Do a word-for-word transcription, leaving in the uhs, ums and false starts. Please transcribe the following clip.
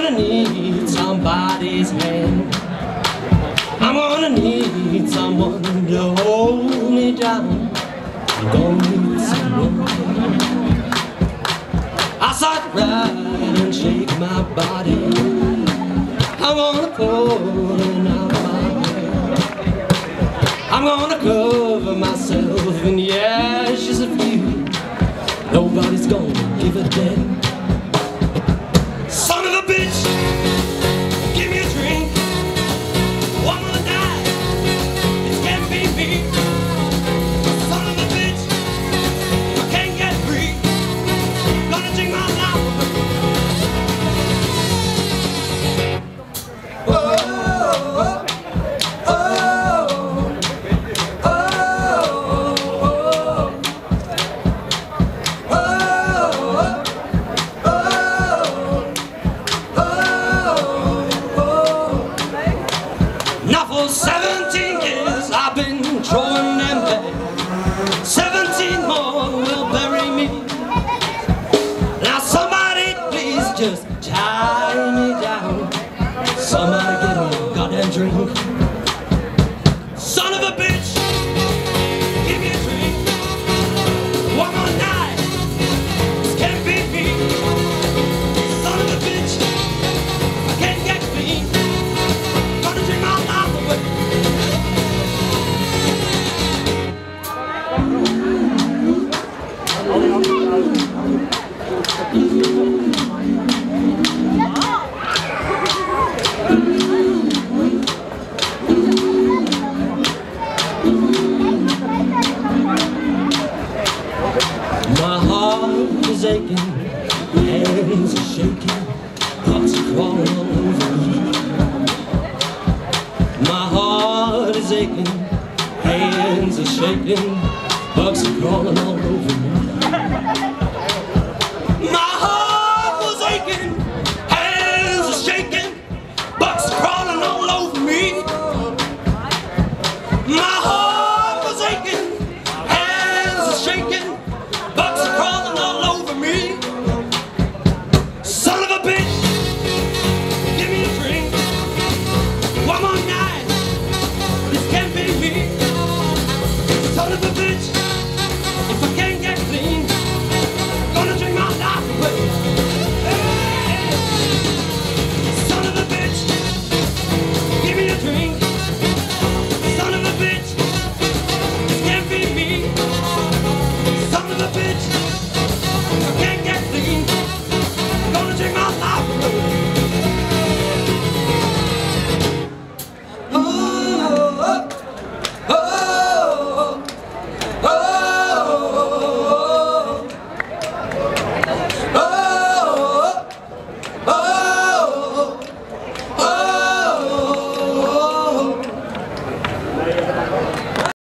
gonna need somebody's hand. I'm gonna need someone to hold me down. I'm gonna need someone. I start right and shake my body. I'm gonna pull it out my hair. I'm gonna cover myself in the ashes of you. Nobody's gonna give a damn. Son of a bitch, give me a drink. One more night, it can't be me. Son of a bitch, I can't get free. Gonna drink my life. Oh, oh, oh, oh, now for seventeen years I've been throwing them back. Seventeen more will bury me. Now somebody please just tie me down. Somebody give me a goddamn drink. Son of a bitch, give me a drink. One more night, this can't be me. Son of a bitch, I can't get clean. Gonna drink my life away. My heart is aching, hands are shaking, thoughts are crawling all over me. My heart is aching, hands are shaking, bugs are crawling all over me.